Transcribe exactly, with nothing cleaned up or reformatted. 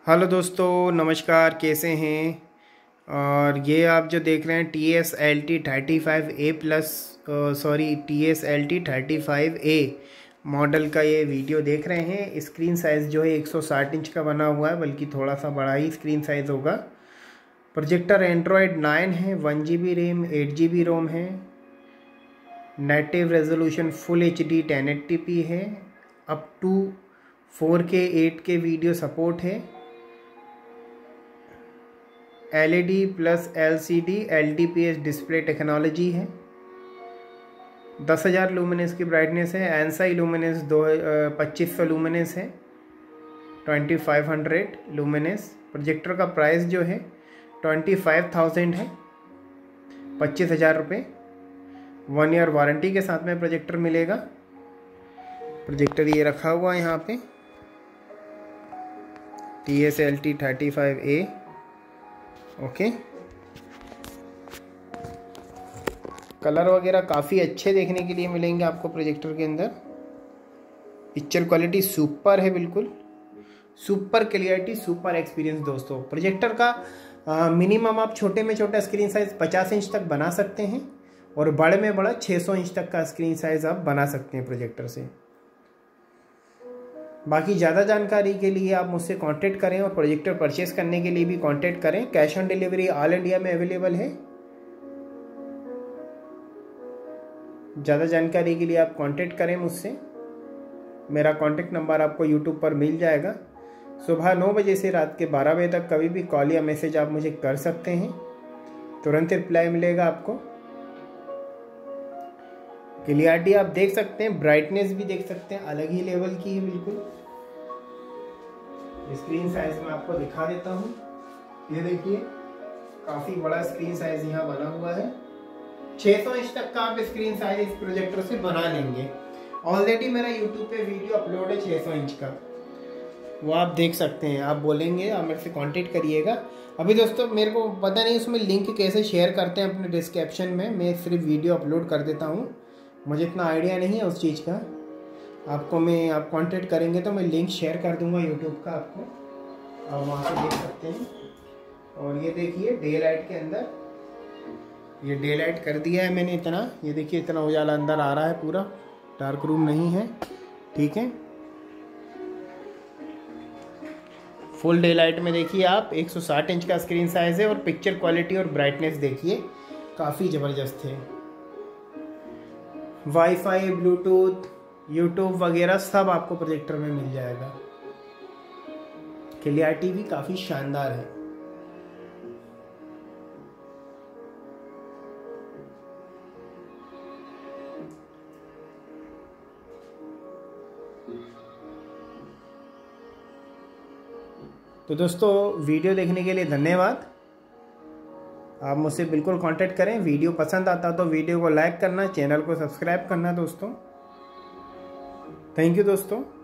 Hello दोस्तों, नमस्कार। कैसे हैं? और ये आप जो देख रहे हैं T S L T thirty five A plus sorry T S L T thirty five A model का ये वीडियो देख रहे हैं। स्क्रीन साइज़ जो है एक सौ साठ इंच का बना हुआ है, बल्कि थोड़ा सा बड़ा ही स्क्रीन साइज़ होगा। प्रोजेक्टर एंड्रॉयड नाइन है, one G B RAM, eight G B ROM है। Native resolution full H D ten eighty P है। Up to four K eight K video support है। L E D plus L C D L T P S display technology है। दस हज़ार luminous की brightness है। एनसाई luminous दो पच्चीस सौ लूमिनस है, twenty five hundred luminous. Projector का प्राइस जो है ट्वेंटी फाइव थाउजेंड है, पच्चीस हज़ार रुपये। वन ईयर वारंटी के साथ में प्रोजेक्टर मिलेगा। प्रोजेक्टर ये रखा हुआ है यहाँ पे, T S L T thirty five A. Okay, colour वगैरह काफ़ी अच्छे देखने के लिए मिलेंगे आपको प्रोजेक्टर के अंदर। पिक्चर क्वालिटी सुपर है, बिल्कुल सुपर क्लियरिटी, सुपर एक्सपीरियंस। दोस्तों, प्रोजेक्टर का मिनिमम आप छोटे में छोटा स्क्रीन साइज पचास इंच तक बना सकते हैं और बड़े में बड़ा छः सौ इंच तक का स्क्रीन साइज आप बना सकते हैं प्रोजेक्टर से। बाकी ज़्यादा जानकारी के लिए आप मुझसे कांटेक्ट करें और प्रोजेक्टर परचेस करने के लिए भी कांटेक्ट करें। Cash on delivery all India में अवेलेबल है। ज़्यादा जानकारी के लिए आप कांटेक्ट करें मुझसे। मेरा कांटेक्ट नंबर आपको यूट्यूब पर मिल जाएगा। सुबह नौ बजे से रात के बारह बजे तक कभी भी कॉल या मैसेज आप मुझे कर सकते हैं, तुरंत रिप्लाई मिलेगा आपको। क्लियरिटी आप देख सकते हैं, ब्राइटनेस भी देख सकते हैं, अलग ही लेवल की है बिल्कुल। स्क्रीन साइज में आपको दिखा देता हूँ। ये देखिए, काफ़ी बड़ा स्क्रीन साइज यहाँ बना हुआ है। छः सौ इंच तक का आप स्क्रीन साइज इस प्रोजेक्टर से बना लेंगे। ऑलरेडी मेरा यूट्यूब पे वीडियो अपलोड है छः सौ इंच का, वो आप देख सकते हैं। आप बोलेंगे, आप मेरे से कांटेक्ट करिएगा। अभी दोस्तों मेरे को पता नहीं उसमें लिंक कैसे शेयर करते हैं अपने डिस्क्रिप्शन में। मैं सिर्फ वीडियो अपलोड कर देता हूँ, मुझे इतना आइडिया नहीं है उस चीज़ का। आपको मैं आप कांटेक्ट करेंगे तो मैं लिंक शेयर कर दूंगा यूट्यूब का आपको, आप वहाँ से देख सकते हैं। और ये देखिए डे लाइट के अंदर, ये डे लाइट कर दिया है मैंने इतना। ये देखिए इतना उजाला अंदर आ रहा है, पूरा डार्क रूम नहीं है, ठीक है। फुल डे लाइट में देखिए आप एक सौ साठ इंच का स्क्रीन साइज है और पिक्चर क्वालिटी और ब्राइटनेस देखिए काफ़ी ज़बरदस्त है। वाईफाई, ब्लूटूथ, यूट्यूब वगैरह सब आपको प्रोजेक्टर में मिल जाएगा। क्लियरिटी भी काफ़ी शानदार है। तो दोस्तों, वीडियो देखने के लिए धन्यवाद। आप मुझसे बिल्कुल कांटेक्ट करें। वीडियो पसंद आता तो वीडियो को लाइक करना, चैनल को सब्सक्राइब करना दोस्तों। थैंक यू दोस्तों।